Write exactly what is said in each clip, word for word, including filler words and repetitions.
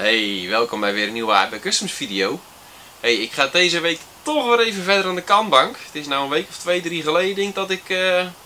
Hey, welkom bij weer een nieuwe A B Customs video. Hey, ik ga deze week toch weer even verder aan de kantbank. Het is nou een week of twee, drie geleden denk ik dat ik uh, uh,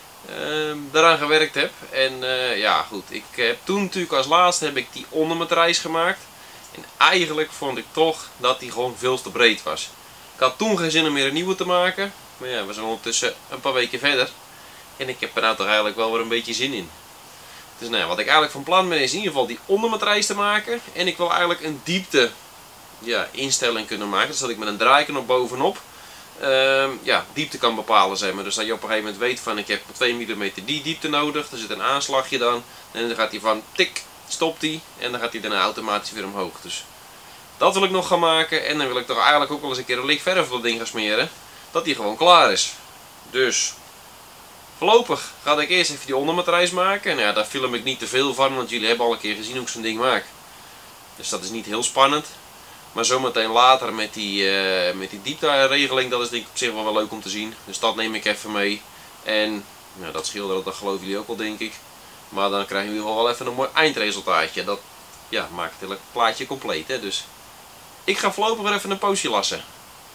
daaraan gewerkt heb. En uh, ja goed, ik heb toen natuurlijk als laatste heb ik die ondermatrijs gemaakt. En eigenlijk vond ik toch dat die gewoon veel te breed was. Ik had toen geen zin om meer een nieuwe te maken. Maar ja, we zijn ondertussen een paar weken verder. En ik heb er nou toch eigenlijk wel weer een beetje zin in. Dus nou ja, wat ik eigenlijk van plan ben is in ieder geval die ondermatrijs te maken. En ik wil eigenlijk een diepte ja, instelling kunnen maken. Dus dat ik met een draaiknop bovenop uh, ja, diepte kan bepalen. Zeg maar. Dus dat je op een gegeven moment weet van ik heb twee millimeter die diepte nodig. Er zit een aanslagje dan. En dan gaat hij van tik, stopt hij. En dan gaat hij daarna automatisch weer omhoog. Dus dat wil ik nog gaan maken. En dan wil ik toch eigenlijk ook wel eens een keer een lichtverf op dat ding gaan smeren. Dat die gewoon klaar is. Dus voorlopig ga ik eerst even die ondermatrijs maken. En ja, daar film ik niet te veel van, want jullie hebben al een keer gezien hoe ik zo'n ding maak. Dus dat is niet heel spannend. Maar zometeen later met die, uh, met die diepteregeling, dat is denk ik op zich wel, wel leuk om te zien. Dus dat neem ik even mee. En nou, dat schilderen, dat geloven jullie ook wel denk ik. Maar dan krijgen jullie wel even een mooi eindresultaatje. Dat ja, maakt het hele plaatje compleet. Hè? Dus ik ga voorlopig weer even een poosje lassen.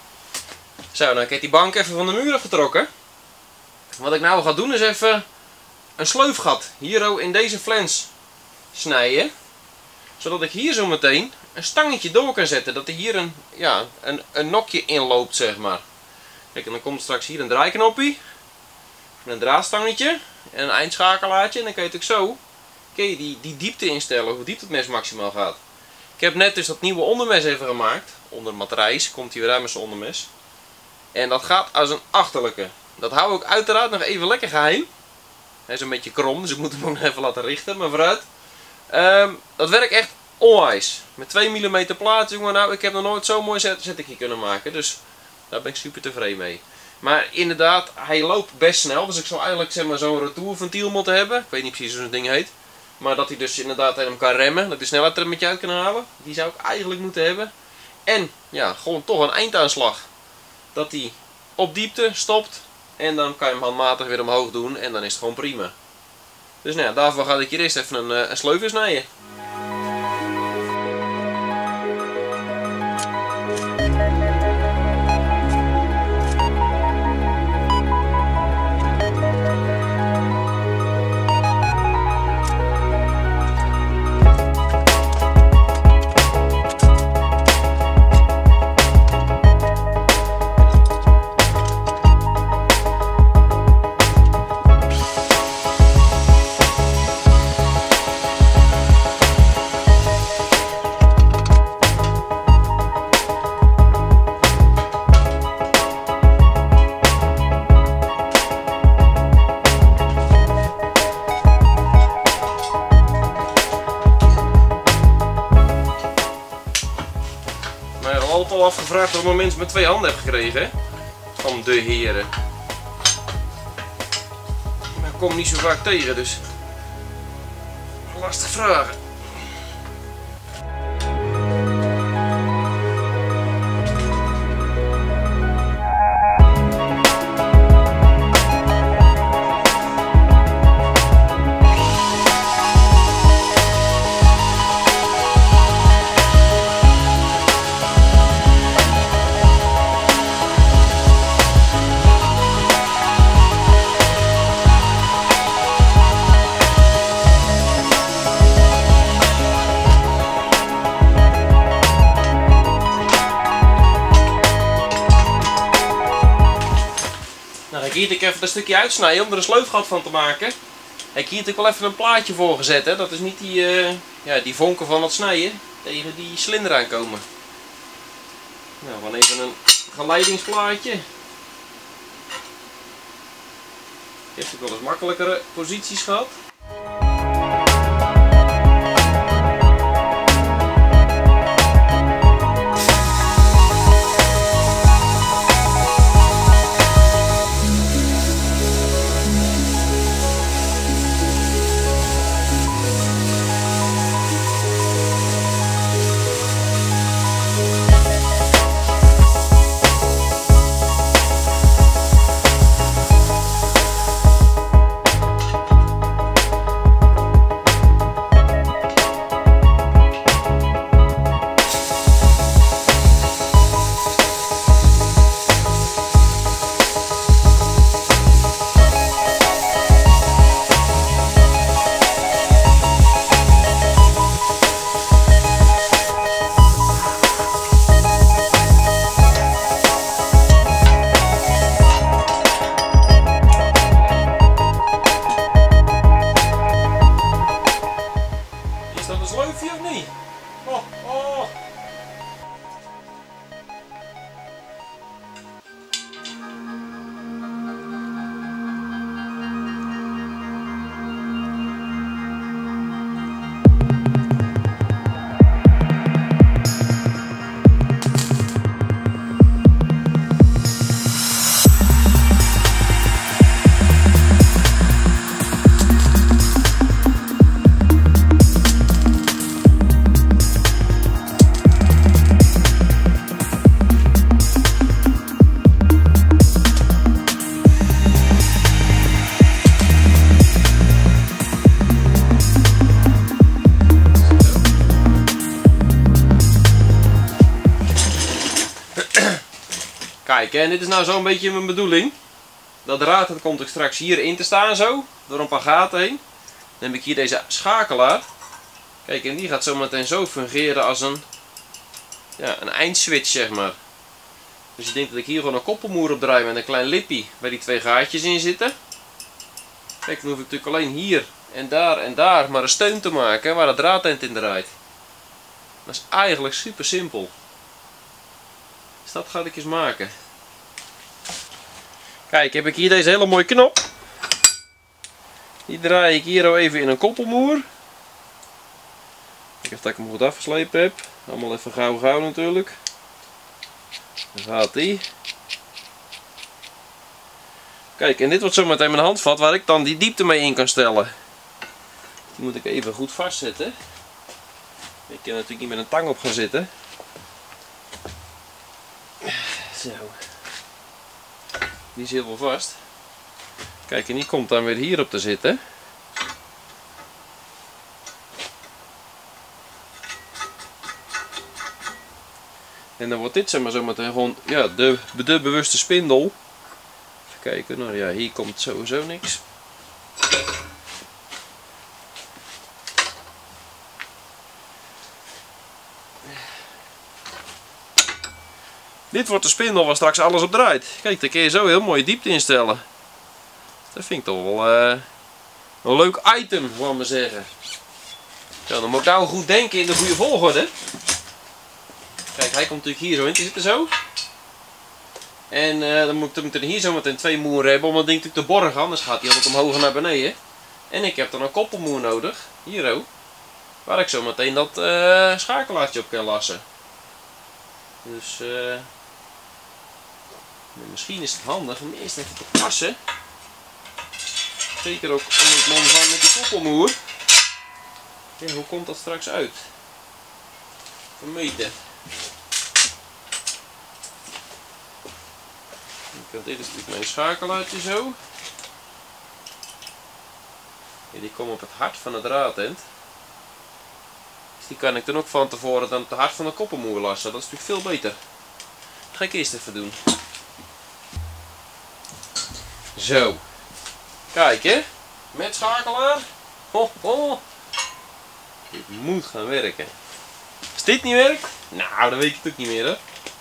Zo, nou ik heb die bank even van de muur afgetrokken. Wat ik nou ga doen is even een sleufgat hier in deze flens snijden. Zodat ik hier zo meteen een stangetje door kan zetten. Dat er hier een, ja, een, een nokje in loopt, zeg maar. Kijk, en dan komt straks hier een draaiknopje. Een draadstangetje. En een eindschakelaartje. En dan kan je natuurlijk zo kun je die, die diepte instellen. Hoe diep het mes maximaal gaat. Ik heb net dus dat nieuwe ondermes even gemaakt. Onder de matrijs komt hij weer uit met zijn ondermes. En dat gaat als een achterlijke. Dat hou ik uiteraard nog even lekker geheim. Hij is een beetje krom, dus ik moet hem ook nog even laten richten, maar vooruit. Um, dat werkt echt onwijs. Met twee millimeter plaat, jongen, nou, ik heb nog nooit zo'n mooi zettekje kunnen maken. Dus daar ben ik super tevreden mee. Maar inderdaad, hij loopt best snel. Dus ik zou eigenlijk zeg maar, zo'n retourventiel moeten hebben. Ik weet niet precies hoe zo'n ding heet. Maar dat hij dus inderdaad hem kan remmen. Dat hij snelheid er met je uit kan halen. Die zou ik eigenlijk moeten hebben. En ja, gewoon toch een eindaanslag. Dat hij op diepte stopt. En dan kan je hem handmatig weer omhoog doen en dan is het gewoon prima. Dus nou ja, daarvoor ga ik hier eerst even een, een sleuf snijden. Al afgevraagd of ik mensen met twee handen heb gekregen, hè? Van de heren. Maar ik kom niet zo vaak tegen, dus lastig vragen. Ik hier ik even een stukje uitsnijden om er een sleufgat van te maken. Ik heb hier natuurlijk wel even een plaatje voor gezet. Hè. Dat is niet die, uh, ja, die vonken van het snijden tegen die slinder aankomen. Nou, dan even een geleidingsplaatje. Ik heb natuurlijk wel eens makkelijkere posities gehad. Kijk, en dit is nou zo'n beetje mijn bedoeling. Dat draad dat komt ook straks hierin te staan zo, door een paar gaten heen. Dan heb ik hier deze schakelaar. Kijk, en die gaat zo meteen zo fungeren als een, ja, een eindswitch, zeg maar. Dus je denkt dat ik hier gewoon een koppelmoer op draai met een klein lippie waar die twee gaatjes in zitten. Kijk, dan hoef ik natuurlijk alleen hier en daar en daar maar een steun te maken waar het draadend in draait. Dat is eigenlijk super simpel. Dus dat ga ik eens maken. Kijk, heb ik hier deze hele mooie knop. Die draai ik hier al even in een koppelmoer. Kijk of dat ik hem goed afgeslepen heb. Allemaal even gauw gauw natuurlijk. Dan gaat die. Kijk, en dit wordt zometeen mijn handvat waar ik dan die diepte mee in kan stellen. Die moet ik even goed vastzetten. Ik kan natuurlijk niet met een tang op gaan zitten. Zo. Die zit wel vast. Kijk, en die komt dan weer hierop te zitten. En dan wordt dit zeg maar zometeen gewoon, ja, de, de bewuste spindel. Even kijken, nou ja, hier komt sowieso niks. Dit wordt de spindel waar straks alles op draait. Kijk, daar kun je zo heel mooi diepte instellen. Dat vind ik toch wel uh, een leuk item, zal ik maar zeggen. Zo, dan moet ik nou goed denken in de goede volgorde. Kijk, hij komt natuurlijk hier zo in te zitten zo. En uh, dan moet ik er hier zo meteen twee moeren hebben om dat ding natuurlijk te borgen, anders gaat hij altijd omhoog en naar beneden. En ik heb dan een koppelmoer nodig, hier ook, waar ik zo meteen dat uh, schakelaartje op kan lassen. Dus uh, misschien is het handig om eerst even te passen. Zeker ook om het man van met die koppelmoer. Ja, hoe komt dat straks uit? Vermeten. Dit is natuurlijk mijn schakelaartje zo. Ja, die komt op het hart van het draadend. Dus die kan ik dan ook van tevoren dan op het hart van de koppelmoer lassen. Dat is natuurlijk veel beter. Dat ga ik eerst even doen. Zo. Kijk hè. Met schakelaar. Ho, ho. Dit moet gaan werken. Als dit niet werkt, nou dan weet ik het ook niet meer hè.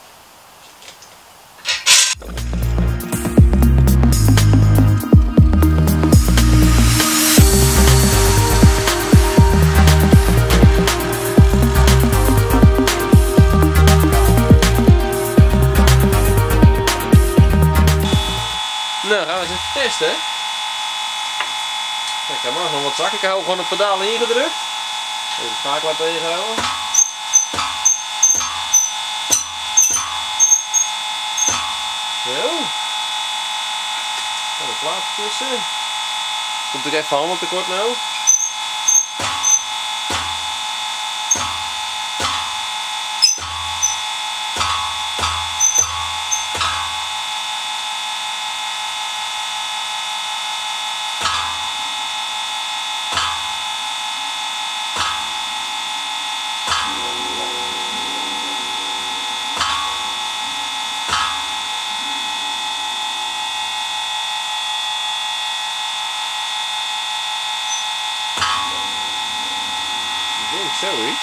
Nou, gaan we eens even testen. Kijk, hij mag nog wat zakken. Ik hou gewoon het pedaal ingedrukt. Even de schakelaar tegenhouden. Zo. Er een plaat tussen. Komt er even handen tekort nou. Zoiets.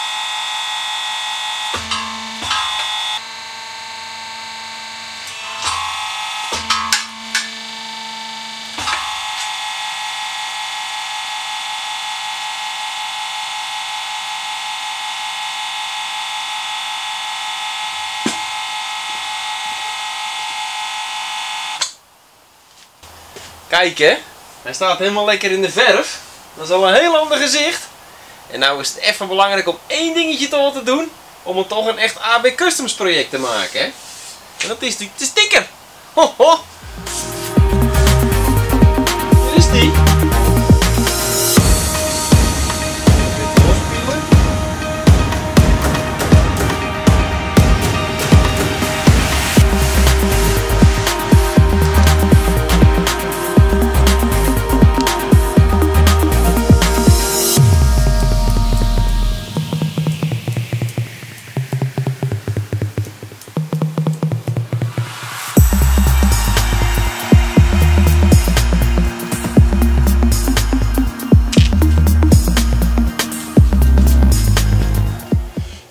Kijk hè, hij staat helemaal lekker in de verf. Dat is al een heel ander gezicht. En nou is het even belangrijk om één dingetje toch te doen. Om het toch een echt A B Customs project te maken. Hè? En dat is natuurlijk de sticker. Ho, ho. Hier is die.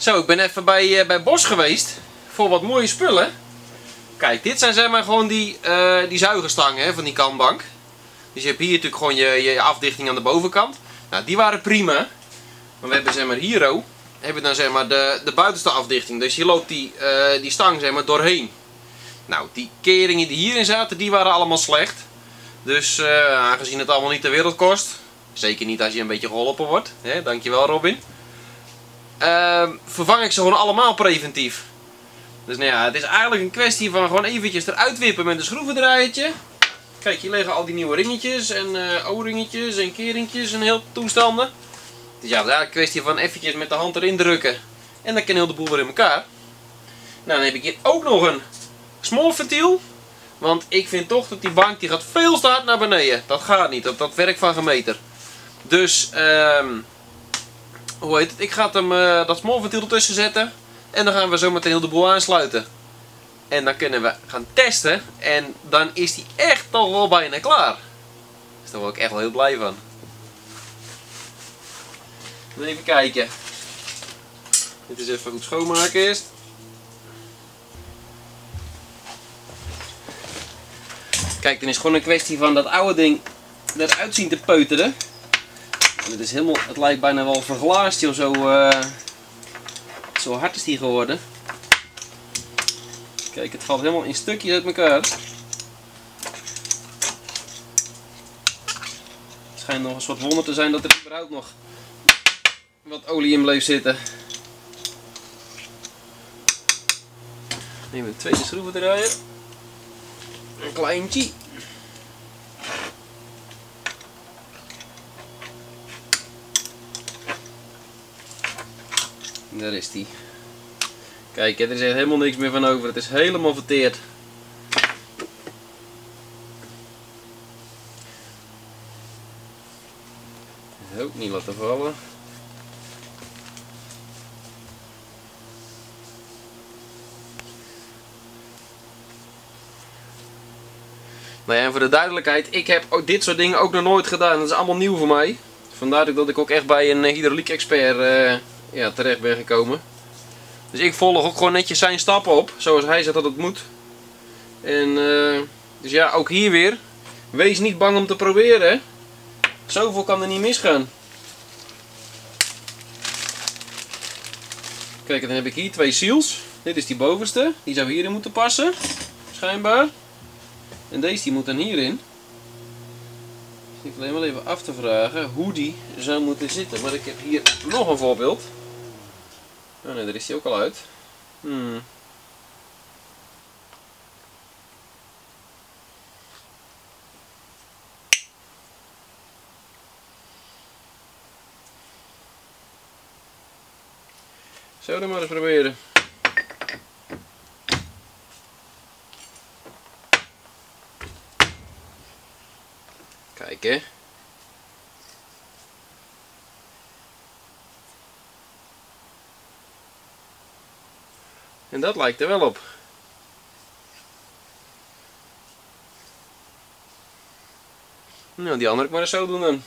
Zo, ik ben even bij, uh, bij Bosch geweest voor wat mooie spullen. Kijk, dit zijn zeg maar gewoon die, uh, die zuigerstangen hè, van die kanbank. Dus je hebt hier natuurlijk gewoon je, je afdichting aan de bovenkant. Nou, die waren prima. Maar we hebben zeg maar hier ook, hebben we dan zeg maar de, de buitenste afdichting. Dus hier loopt die, uh, die stang zeg maar doorheen. Nou, die keringen die hierin zaten, die waren allemaal slecht. Dus uh, aangezien het allemaal niet de wereld kost, zeker niet als je een beetje geholpen wordt, hè, dankjewel Robin. Uh, vervang ik ze gewoon allemaal preventief. Dus nou ja, het is eigenlijk een kwestie van gewoon eventjes eruit wippen met een schroevendraaiertje. Kijk, hier liggen al die nieuwe ringetjes en uh, O-ringetjes en keringjes en heel toestanden. Dus ja, het is eigenlijk een kwestie van eventjes met de hand erin drukken. En dan kan heel de boel weer in elkaar. Nou, dan heb ik hier ook nog een smolventiel. Want ik vind toch dat die bank die gaat veel te hard naar beneden. Dat gaat niet, dat, dat werkt van gemeter. Dus, um, hoe heet het? Ik ga hem, uh, dat smolventiel ertussen zetten. En dan gaan we zo meteen heel de boel aansluiten. En dan kunnen we gaan testen. En dan is die echt toch wel bijna klaar. Dus daar word ik echt wel heel blij van. Even kijken. Dit is even goed schoonmaken eerst. Kijk, dan is het gewoon een kwestie van dat oude ding eruit zien te peuteren. En het is helemaal, het lijkt bijna wel verglaasd, joh, zo, uh, zo hard is die geworden. Kijk, het valt helemaal in stukjes uit elkaar. Het schijnt nog een soort wonder te zijn dat er überhaupt nog wat olie in bleef zitten. Neem een tweede schroevendraaier. Een kleintje. Daar is die. Kijk, er is echt helemaal niks meer van over. Het is helemaal verteerd. Ook niet laten vallen. Nou ja, en voor de duidelijkheid, ik heb ook dit soort dingen ook nog nooit gedaan. Dat is allemaal nieuw voor mij. Vandaar dat ik ook echt bij een hydrauliek-expert uh, ja, terecht ben gekomen. Dus ik volg ook gewoon netjes zijn stappen op, zoals hij zegt dat het moet. En uh, dus ja, ook hier weer, wees niet bang om te proberen. Hè? Zoveel kan er niet misgaan. Kijk, dan heb ik hier twee seals. Dit is die bovenste, die zou hierin moeten passen, schijnbaar. En deze die moet dan hierin. Dus ik wil alleen wel even af te vragen hoe die zou moeten zitten. Maar ik heb hier nog een voorbeeld. Oh nee, daar is die ook al uit. Hmm. Zullen we maar eens proberen. Kijk hè. En dat lijkt er wel op. Nou, die andere ik maar eens zo doen dan.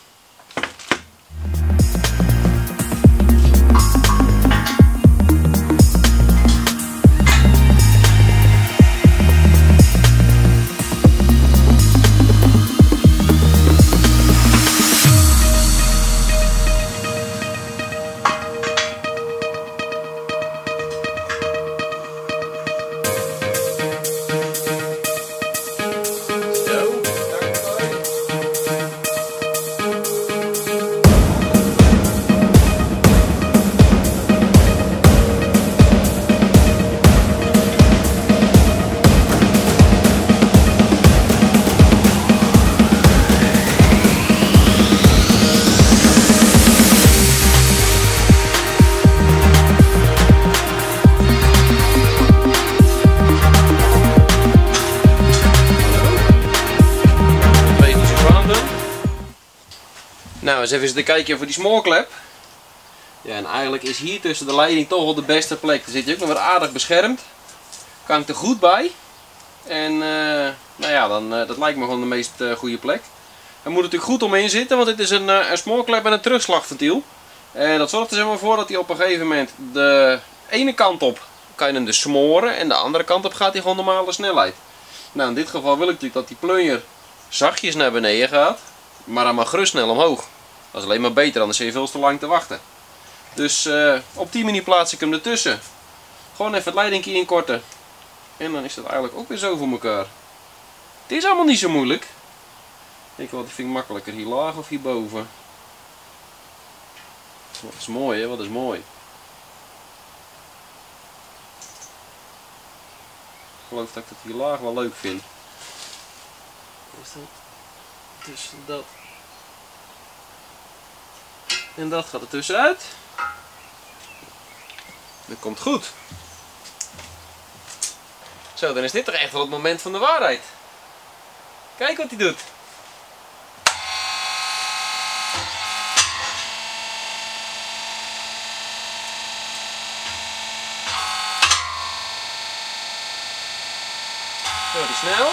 Nou, eens even te kijken voor die smallklep. Ja, en eigenlijk is hier tussen de leiding toch wel de beste plek. Dan zit je ook nog wat aardig beschermd. Kan ik er goed bij. En uh, nou ja, dan, uh, dat lijkt me gewoon de meest uh, goede plek. Er moet natuurlijk goed omheen zitten, want dit is een, uh, een smallklep en een terugslagventiel. En dat zorgt er zeg maar voor dat hij op een gegeven moment de ene kant op kan je hem dus smoren en de andere kant op gaat hij gewoon normale snelheid. Nou, in dit geval wil ik natuurlijk dat die plunjer zachtjes naar beneden gaat, maar dan mag gerust snel omhoog. Dat is alleen maar beter, anders zit je veel te lang te wachten. Dus uh, op die manier plaats ik hem ertussen. Gewoon even het leidingje inkorten. En dan is dat eigenlijk ook weer zo voor elkaar. Het is allemaal niet zo moeilijk. Ik wat vind ik makkelijker hier laag of hierboven. Wat is mooi, hè? Wat is mooi. Ik geloof dat ik het hier laag wel leuk vind. Is dat tussen dat en dat gaat er tussenuit. Dat komt goed. Zo, dan is dit toch echt wel het moment van de waarheid. Kijk wat hij doet. Zo, die snel.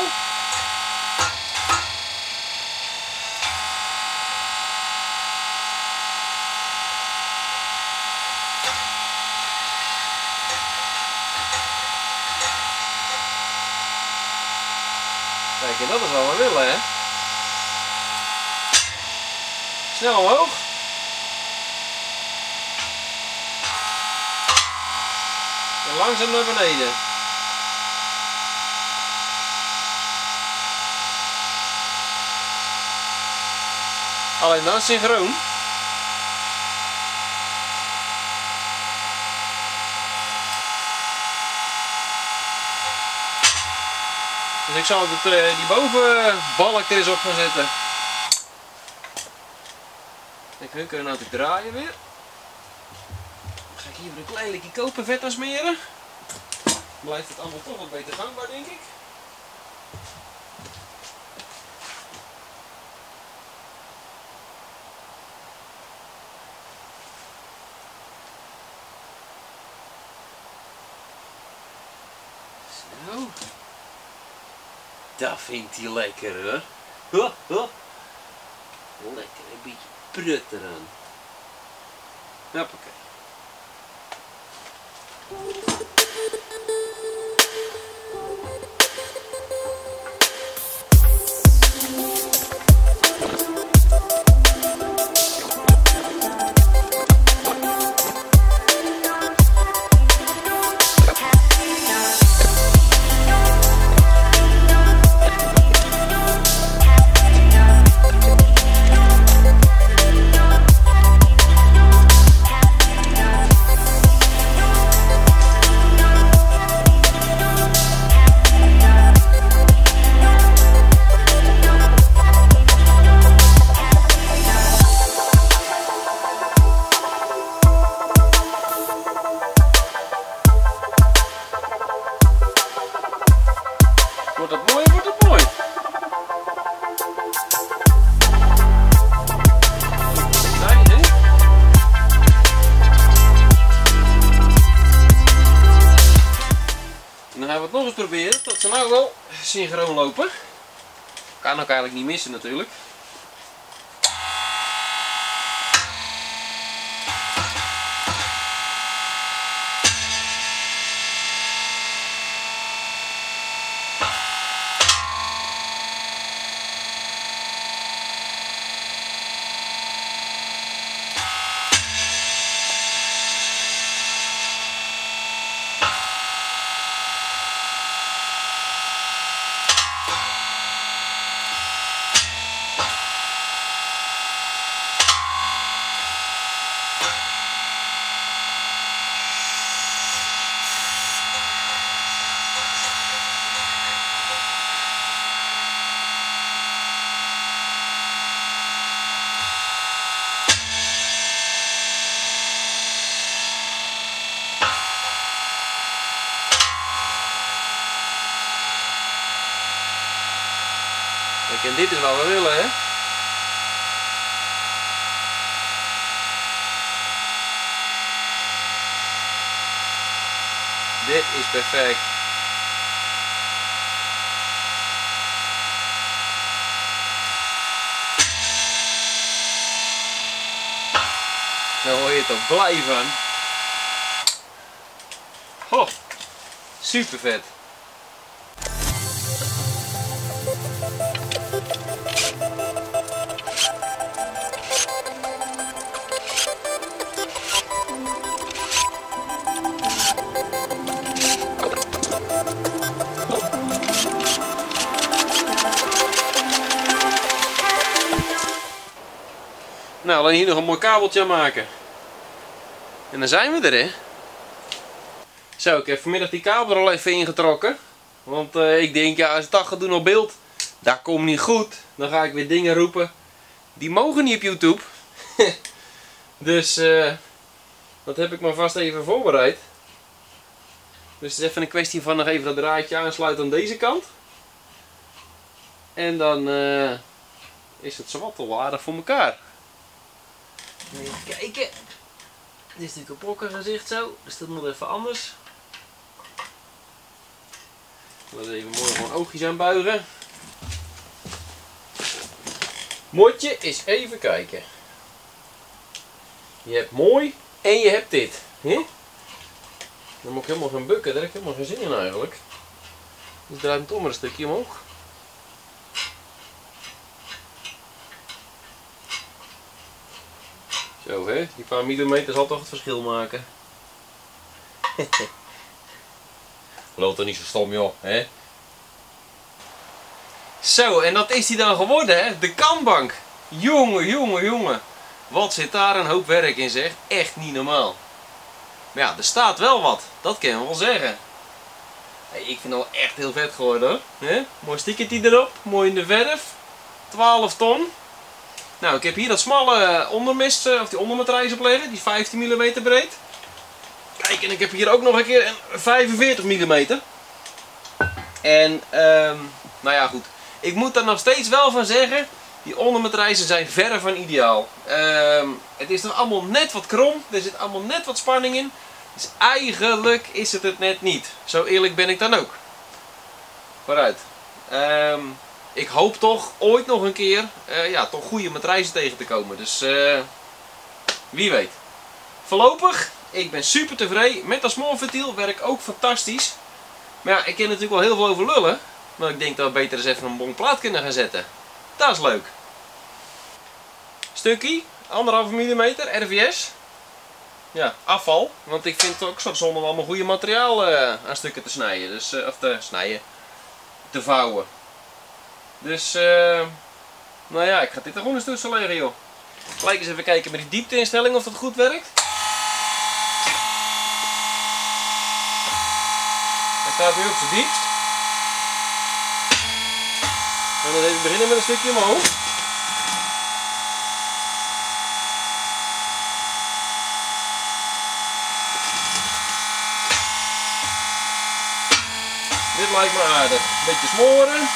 Kijk, en dat is wat we willen, hè. Snel omhoog. En langzaam naar beneden. Alleen dan synchroon. Dus ik zal het, die bovenbalk er eens op gaan zetten. Kijk, nu kunnen we nou te draaien weer. Dan ga ik hier weer een klein likje kopervet aan smeren. Dan blijft het allemaal toch wat beter gangbaar, denk ik. Zo. Dat vindt hij lekker, hoor. Huh, huh. Lekker, een beetje prut eraan. Hoppakee. Wordt dat mooi, wordt dat mooi. Nee, hè? En dan gaan we het nog eens proberen tot ze nou wel synchroon lopen. Kan ook eigenlijk niet missen natuurlijk. Kijk, en dit is wat we willen, hè? Dit is perfect. Daar word je toch blij van. Oh, super vet. Nou, alleen hier nog een mooi kabeltje aan maken. En dan zijn we er, hè. Zo, ik heb vanmiddag die kabel er al even ingetrokken. Want uh, ik denk, ja, als ik dat ga doen op beeld, dat komt niet goed. Dan ga ik weer dingen roepen. Die mogen niet op YouTube. Dus, uh, dat heb ik maar vast even voorbereid. Dus het is even een kwestie van nog even dat draadje aansluiten aan deze kant. En dan uh, is het zowat al aardig voor elkaar. Even kijken. Dit is natuurlijk een pokkengezicht zo, dus dat moet even anders. Laten we even mooi gewoon oogjes aanbuigen. Motje is even kijken. Je hebt mooi en je hebt dit. He? Dan moet ik helemaal gaan bukken, daar heb ik helemaal geen zin in eigenlijk. Dus draai het om maar een stukje omhoog. Zo hè, die paar millimeter zal toch het verschil maken. Loopt er niet zo stom joh, hè? Zo, en dat is die dan geworden hè, de kanbank. Jongen, jongen, jongen. Wat zit daar een hoop werk in zeg, echt niet normaal. Maar ja, er staat wel wat, dat kan je wel zeggen. Hey, ik vind het al echt heel vet geworden hoor. Hè? Mooi stickertje erop, mooi in de verf. twaalf ton. Nou, ik heb hier dat smalle ondermest, of die ondermatrijs op liggen, die is vijftien millimeter breed. Kijk, en ik heb hier ook nog een keer een vijfenveertig millimeter. En, um, nou ja goed, ik moet daar nog steeds wel van zeggen, die ondermatrijzen zijn verre van ideaal. Um, het is nog allemaal net wat krom, er zit allemaal net wat spanning in. Dus eigenlijk is het het net niet. Zo eerlijk ben ik dan ook. Vooruit. Um, Ik hoop toch ooit nog een keer uh, ja, toch goede matrijzen tegen te komen. Dus uh, wie weet. Voorlopig, ik ben super tevreden met dat smallventiel. Werkt ook fantastisch. Maar ja, ik kan natuurlijk wel heel veel over lullen. Maar ik denk dat we beter eens even een bonplaat kunnen gaan zetten. Dat is leuk. Stukje, anderhalve millimeter, R V S. Ja, afval. Want ik vind het ook zo zonde om allemaal goede materiaal uh, aan stukken te snijden. Dus, uh, of te snijden. Te vouwen. Dus, uh, nou ja, ik ga dit er gewoon eens tussen leggen joh. Gelijk eens even kijken met die diepteinstelling of dat goed werkt. Hij staat nu op zijn diepst. En dan even beginnen met een stukje omhoog. Dit lijkt me aardig. Een beetje smoren.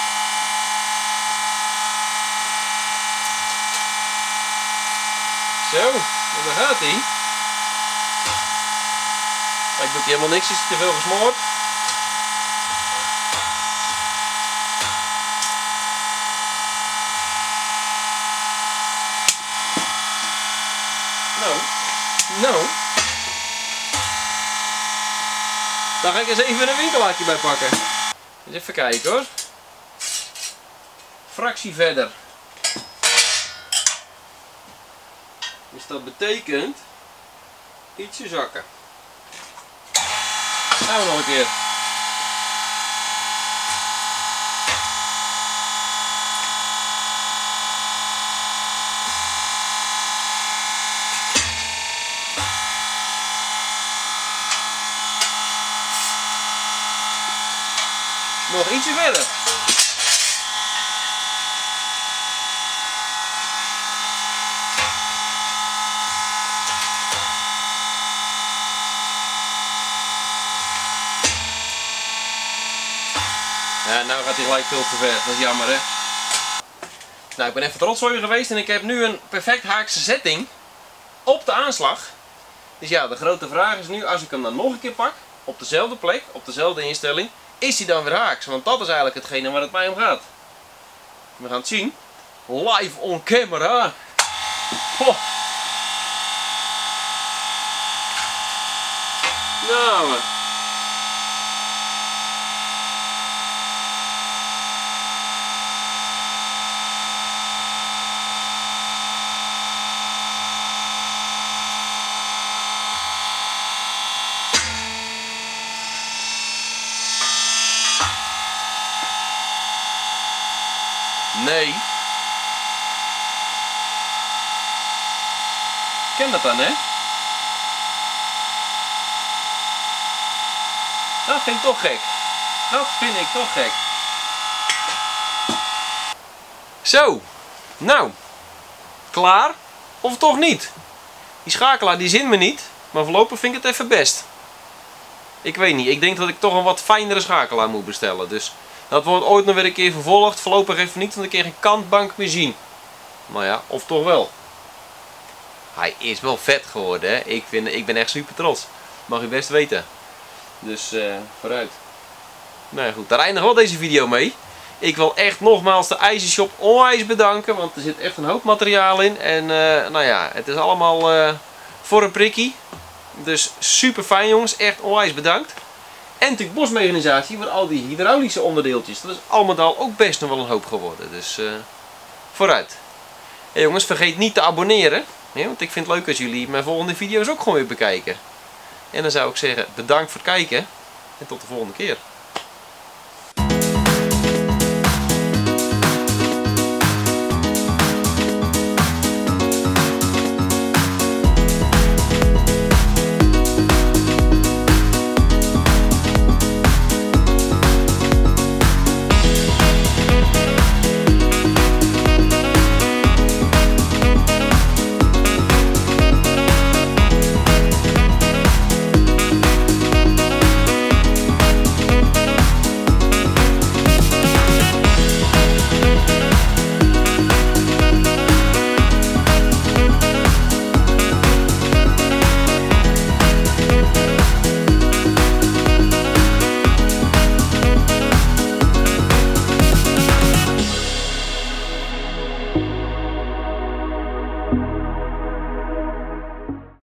Zo, en daar gaat hij. Ik doe helemaal niks, is te veel gesmoord. Nou, nou. Daar ga ik eens even een winkelhaakje bij pakken. Eens even kijken hoor. Fractie verder. Dus dat betekent ietsje zakken. Gaan we nog een keer. Nog ietsje verder. Ja, nou gaat hij gelijk veel te ver, dat is jammer hè. Nou, ik ben even trots geweest en ik heb nu een perfect haakse setting op de aanslag. Dus ja, de grote vraag is nu, als ik hem dan nog een keer pak, op dezelfde plek, op dezelfde instelling, is hij dan weer haaks? Want dat is eigenlijk hetgene waar het mij om gaat. We gaan het zien. Live on camera. Oh. Nou. Nee. Ken dat dan, hè? Dat vind ik toch gek. Dat vind ik toch gek. Zo. Nou. Klaar? Of toch niet? Die schakelaar die zint me niet. Maar voorlopig vind ik het even best. Ik weet niet. Ik denk dat ik toch een wat fijnere schakelaar moet bestellen. Dus dat wordt ooit nog weer een keer vervolgd. Voorlopig even niet, want ik keer geen kantbank meer zien. Nou ja, of toch wel. Hij is wel vet geworden, hè. Ik, vind, ik ben echt super trots. Mag u best weten. Dus uh, vooruit. Nou ja, goed, daar eindigt wel deze video mee. Ik wil echt nogmaals de IJzershop onwijs bedanken. Want er zit echt een hoop materiaal in. En uh, nou ja, het is allemaal uh, voor een prikkie. Dus super fijn jongens. Echt onwijs bedankt. En natuurlijk bosmechanisatie voor al die hydraulische onderdeeltjes. Dat is allemaal ook best nog wel een hoop geworden. Dus uh, vooruit. Hey jongens, vergeet niet te abonneren. Ja, want ik vind het leuk als jullie mijn volgende video's ook gewoon weer bekijken. En dan zou ik zeggen, bedankt voor het kijken. En tot de volgende keer.